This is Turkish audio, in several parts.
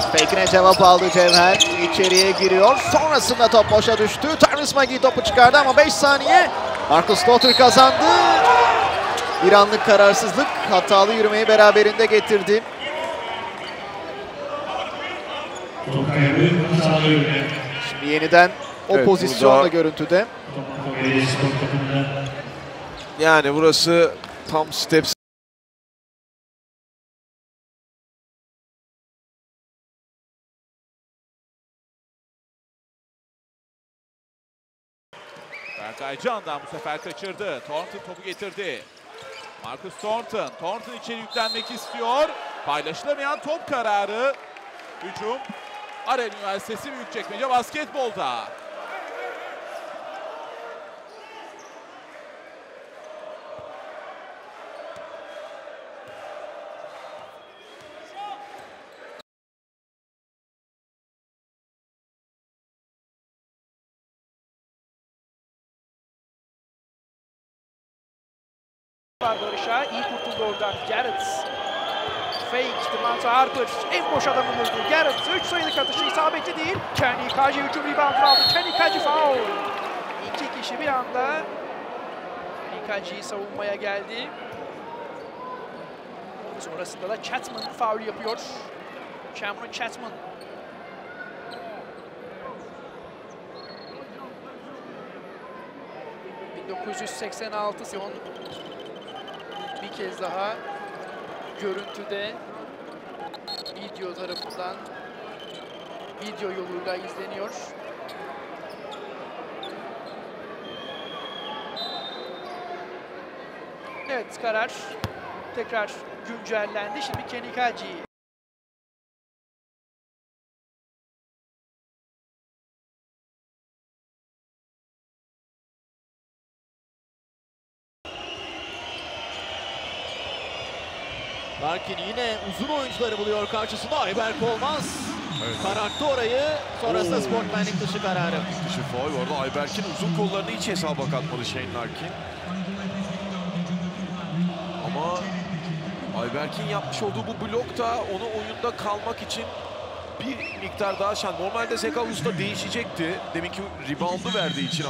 Fake'ine cevap aldı Cevher. İçeriye giriyor. Sonrasında top boşa düştü. Terence Magee topu çıkardı ama 5 saniye. Marcus Slaughter kazandı. Bir anlık kararsızlık hatalı yürümeyi beraberinde getirdi. Şimdi yeniden o pozisyonla görüntüde. Yani burası tam steps. Berkay Can'dan bu sefer kaçırdı. Thornton topu getirdi. Marcus Thornton. Thornton içeri yüklenmek istiyor. Paylaşılamayan top kararı. Hücum. Arel Üniversitesi Büyükçekmece basketbolda. Barış'a iyi kurtuldu oradan. Garrett. Fake. Devonta Harper. En boş adamı buldu. Garrett 3 sayılık atışı isabetli değil. Kenny Kaji hücum reboundunu aldı. Kenny Kaji foul. İki kişi bir anda Kenny Kaji'yi savunmaya geldi. Sonrasında da Chatman foul yapıyor. Cameron Chatman. ...1986 sezon bir kez daha görüntüde video tarafından video yoluyla izleniyor. Evet, karar tekrar güncellendi. Şimdi Kenny Kaji. Larkin yine uzun oyuncuları buluyor karşısında. Ayberk Olmaz. Evet. Kararttı orayı. Sonrasında sportmenlik dışı kararı. Dışı faul. Orada Ayberk'in uzun kollarını hiç hesaba katmadı Shane Larkin. Ama Ayberk'in yapmış olduğu bu blok da onu oyunda kalmak için bir miktar daha şans. Normalde Zeka Usta değişecekti. Deminki reboundu verdiği için.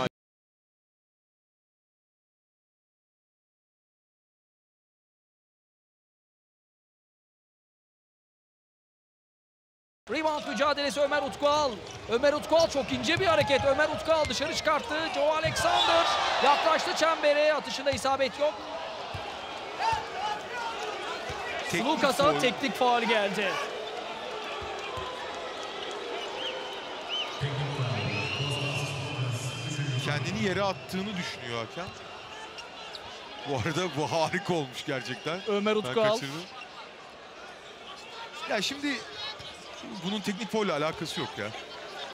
Rebound mücadelesi Ömer Utkual. Ömer Utkual çok ince bir hareket. Ömer Utkual dışarı çıkarttı. Joe Alexander yaklaştı çembere. Atışında isabet yok. Lucas'a teknik faul geldi. Kendini yere attığını düşünüyor hakem. Bu arada bu harika olmuş gerçekten. Ömer Utkual. Ya şimdi bunun teknik faulle alakası yok ya.